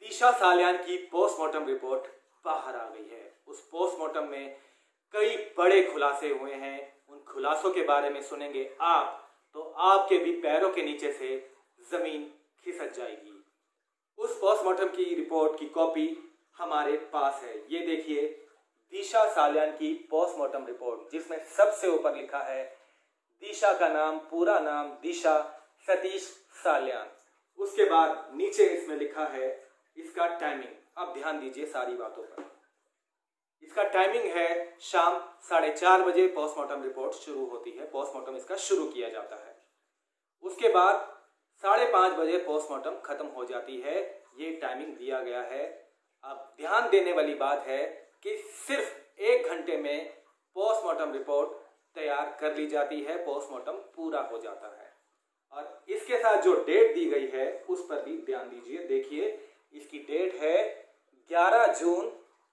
दिशा सालियान की postmortem report बाहर आ गई है। उस पोस्टमार्टम में कई बड़े खुलासे हुए हैं। उन खुलासों के बारे में सुनेंगे आप तो आपके भी पैरों के नीचे से जमीन खिसक जाएगी। उस पोस्टमार्टम की रिपोर्ट की कॉपी हमारे पास है। ये देखिए, दिशा सालियान की पोस्टमार्टम रिपोर्ट, जिसमें सबसे ऊपर लिखा है दिशा का नाम, पूरा नाम दिशा सतीश सालियान। उसके बाद नीचे इसमें लिखा है इसका टाइमिंग। अब ध्यान दीजिए सारी बातों पर। इसका टाइमिंग है शाम 4:30 बजे पोस्टमार्टम रिपोर्ट शुरू होती है। पोस्टमार्टम इसका शुरू किया जाता है। उसके बाद 5:30 बजे पोस्टमार्टम खत्म हो जाती है। ये टाइमिंग दिया गया है। अब ध्यान देने वाली बात है कि सिर्फ 1 घंटे में पोस्टमार्टम रिपोर्ट तैयार कर ली जाती है। पोस्टमार्टम पूरा हो जाता है। और इसके साथ जो डेट दी गई है उस पर भी ध्यान दीजिए। देखिए, इसकी डेट है 11 जून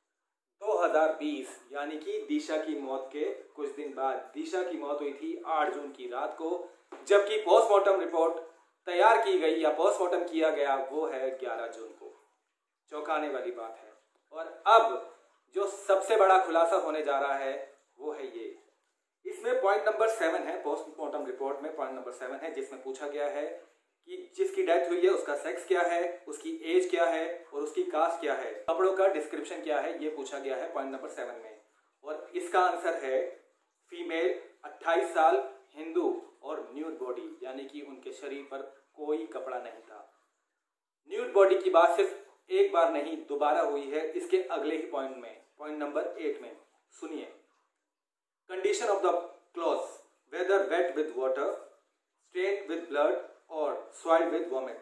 2020, यानी कि दिशा की मौत के कुछ दिन बाद। दिशा की मौत हुई थी 8 जून की रात को, जबकि पोस्टमार्टम रिपोर्ट तैयार की गई या पोस्टमार्टम किया गया वो है 11 जून को। चौंकाने वाली बात है। और अब जो सबसे बड़ा खुलासा होने जा रहा है वो है ये। इसमें पॉइंट नंबर 7 है। पोस्टमार्टम रिपोर्ट में पॉइंट नंबर 7 है, जिसमें पूछा गया है कि जिसकी डेथ हुई है उसका सेक्स क्या है, उसकी एज क्या है और उसकी कास्ट क्या है, कपड़ों का डिस्क्रिप्शन क्या है, ये पूछा गया है पॉइंट नंबर 7 में। और इसका आंसर है फीमेल, 28 साल, हिंदू और न्यूड बॉडी, यानी कि उनके शरीर पर कोई कपड़ा नहीं था। न्यूड बॉडी की बात सिर्फ एक बार नहीं, दोबारा हुई है इसके अगले ही पॉइंट में, पॉइंट नंबर 8 में। सुनिए, condition of the cloth, whether wet with water, stained with blood और सॉइल्ड विद वॉमिट।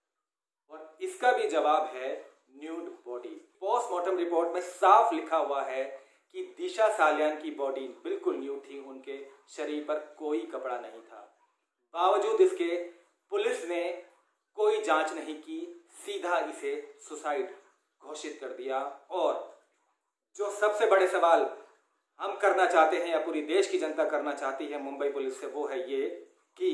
और इसका भी जवाब है न्यूड बॉडी। पोस्टमार्टम रिपोर्ट में साफ लिखा हुआ है कि दिशा सालियान की बॉडी बिल्कुल न्यूड थी, उनके शरीर पर कोई कपड़ा नहीं था। बावजूद इसके पुलिस ने कोई जांच नहीं की, सीधा इसे सुसाइड घोषित कर दिया। और जो सबसे बड़े सवाल हम करना चाहते हैं या पूरी देश की जनता करना चाहती है मुंबई पुलिस से, वो है ये कि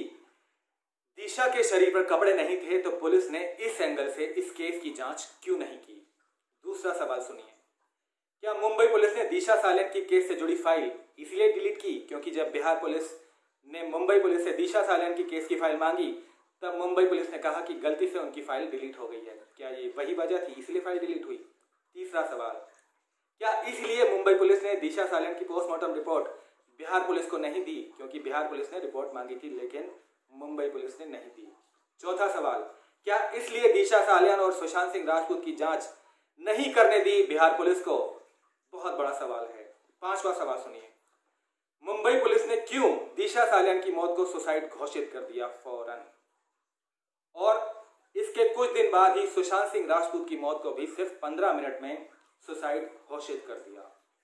दिशा के शरीर पर कपड़े नहीं थे तो पुलिस ने इस एंगल से इस केस की जांच क्यों नहीं की। दूसरा सवाल सुनिए, क्या मुंबई पुलिस ने दिशा सालियान की केस से जुड़ी फाइल इसलिए डिलीट की क्योंकि जब बिहार पुलिस ने मुंबई पुलिस से दिशा सालियान की केस की फाइल मांगी तब मुंबई पुलिस ने कहा कि गलती से उनकी फाइल डिलीट हो गई है? क्या ये वही वजह थी, इसलिए फाइल डिलीट हुई? तीसरा सवाल, क्या इसलिए मुंबई पुलिस ने दिशा सालियान की पोस्टमार्टम रिपोर्ट बिहार पुलिस को नहीं दी क्योंकि बिहार पुलिस ने रिपोर्ट मांगी थी लेकिन मुंबई पुलिस ने नहीं दी? चौथा सवाल, क्या इसलिए दिशा सालियान और सुशांत सिंह राजपूत की जांच नहीं करने दी बिहार पुलिस को? बहुत बड़ा सवाल है। पांचवा सवाल सुनिए, मुंबई पुलिस ने क्यों दिशा सालियान की मौत को सुसाइड घोषित कर दिया फौरन? और इसके कुछ दिन बाद ही सुशांत सिंह राजपूत की मौत को भी सिर्फ 15 मिनट में सुसाइड घोषित कर दिया।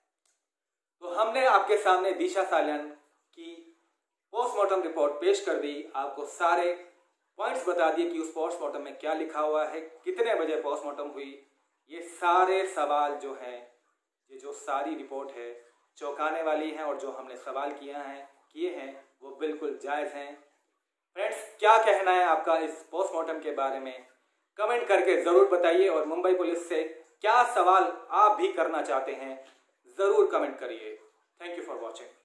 तो हमने आपके सामने दिशा सालियान की पोस्टमार्टम रिपोर्ट पेश कर दी, आपको सारे पॉइंट्स बता दिए कि उस पोस्टमार्टम में क्या लिखा हुआ है, कितने बजे पोस्टमार्टम हुई। ये सारे सवाल जो हैं, ये जो सारी रिपोर्ट है चौंकाने वाली है और जो हमने सवाल किए हैं वो बिल्कुल जायज़ हैं। फ्रेंड्स, क्या कहना है आपका इस पोस्टमार्टम के बारे में? कमेंट करके ज़रूर बताइए। और मुंबई पुलिस से क्या सवाल आप भी करना चाहते हैं ज़रूर कमेंट करिए। Thank you for watching.